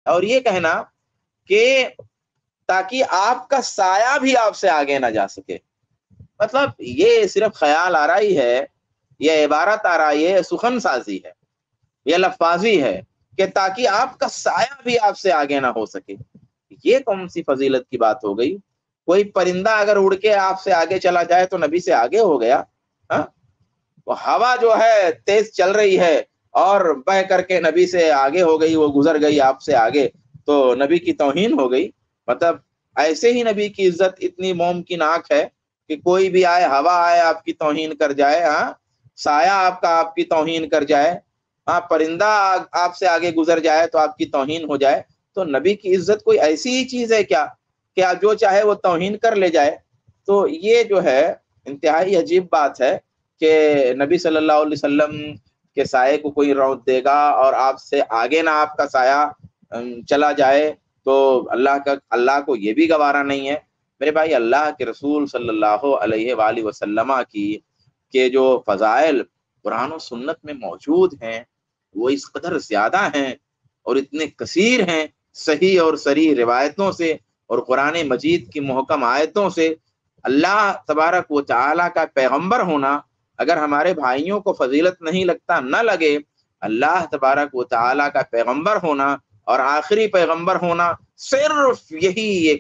اور یہ کہنا کہ تاکہ آپ کا سایہ بھی آپ سے آگے نہ جا سکے. مطلب یہ صرف خیال آ رہا ہی ہے، یہ عبارت آ رہا ہے، یہ سخن سازی ہے، یہ لفاظی ہے کہ تاکہ آپ کا سایہ بھی آپ سے آگے نہ ہو سکے. یہ کون سی فضیلت کی بات ہو گئی؟ کوئی پرندہ اگر اڑ کے آپ سے آگے چلا جائے تو نبی سے آگے ہو گیا. ہوا جو ہے تیز چل رہی ہے اور بہ کر کے نبی سے آگے ہو گئی، وہ گزر گئی آپ سے آگے، تو نبی کی توہین ہو گئی. مطلب ایسے ہی نبی کی عزت اتنی ممکنات ہے کہ کوئی بھی آئے، ہوا آئے آپ کی توہین کر جائے، سایہ آپ کی توہین کر جائے، پرندہ آپ سے آگے گزر جائے تو آپ کی توہین ہو جائے. تو نبی کی عزت کوئی ایسی ہی چیز ہے کیا کہ آپ جو چاہے وہ توہین کر لے جائے؟ تو یہ جو ہے انتہائی عجیب بات ہے کہ نبی صلی اللہ علیہ وسلم کے سائے کو کوئی روت دے گا اور آپ سے آگے نہ آپ کا سایہ چلا جائے، تو اللہ کو یہ بھی گوارا نہیں ہے. میرے بھائی، اللہ کے رسول صلی اللہ علیہ وآلہ وسلم کی کہ جو فضائل قرآن و سنت میں موجود ہیں وہ اس قدر زیادہ ہیں اور اتنے کثیر ہیں، صحیح اور صریح روایتوں سے اور قرآن مجید کی محکم آیتوں سے. اللہ تبارک و تعالی کا پیغمبر ہونا اگر ہمارے بھائیوں کو فضیلت نہیں لگتا، نہ لگے. اللہ تبارک و تعالی کا پیغمبر ہونا اور آخری پیغمبر ہونا صرف یہی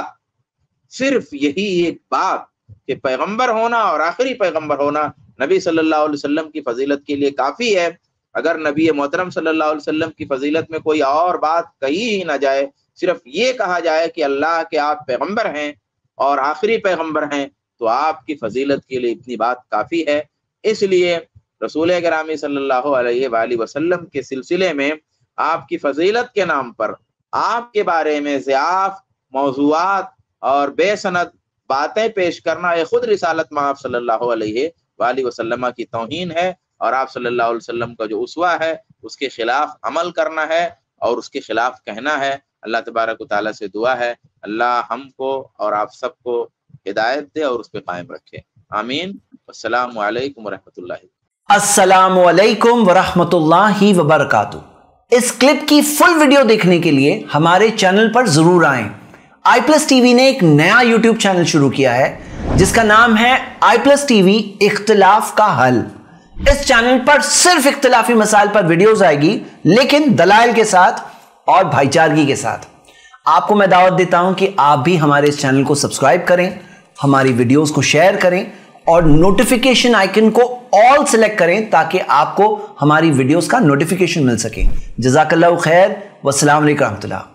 ایک بات کہ پیغمبر ہونا اور آخری پیغمبر ہونا نبی صلی اللہ علیہ وسلم کی فضیلت کے لیے کافی ہے. اگر نبی محترم صلی اللہ علیہ وسلم کی فضیلت میں کوئی اور بات کہی ہی نہ جائے، صرف یہ کہا جائے کہ اللہ کے آپ پیغمبر ہیں اور آخری پیغمبر ہیں، تو آپ کی فضیلت کے لیے اتنی بات کافی ہے. اس لیے رسول گرامی صلی اللہ علیہ وآلہ وسلم کے سلسلے میں آپ کی فضیلت کے نام پر آپ کے بارے میں ضعاف موضوعات اور بے سند باتیں پیش کرنا یہ خود رسالت مآب صلی اللہ علیہ وآلہ وسلم کی توہین ہے، اور آپ صلی اللہ علیہ وسلم کا جو اسوہ ہے اس کے خلاف عمل کرنا ہے اور اس کے خلاف کہنا ہے. اللہ تبارک و تعالیٰ سے دعا ہے اللہ ہم کو اور آپ سب کو ہدایت دے اور اس پہ قائم رکھے. آمین. السلام علیکم ورحمۃ اللہ. السلام علیکم ورحمۃ اللہ وبرکاتہ. اس کلپ کی فل ویڈیو دیکھنے کے لیے ہمارے چینل پر ضرور آئیں. آئی پلس ٹی وی نے ایک نیا یوٹیوب چینل شروع کیا ہے جس کا نام ہے آئی پلس ٹی وی اختلاف کا حل. اس چینل پر صرف اختلافی مسائل پر ویڈیوز آئے گی، لیکن دلائل کے ساتھ اور بھائی چارگی کے ساتھ. آپ کو میں دعوت دیتا ہوں کہ آپ بھی ہمارے اس چینل کو سبسکرائب کریں، ہماری ویڈیوز کو شیئر کریں اور نوٹیفیکیشن آئیکن کو آل سلیکٹ کریں تاکہ آپ کو ہماری ویڈیوز کا نوٹیفیکیشن مل سکے. جزاک اللہ خیر، والسلام علیکم ورحمۃ اللہ.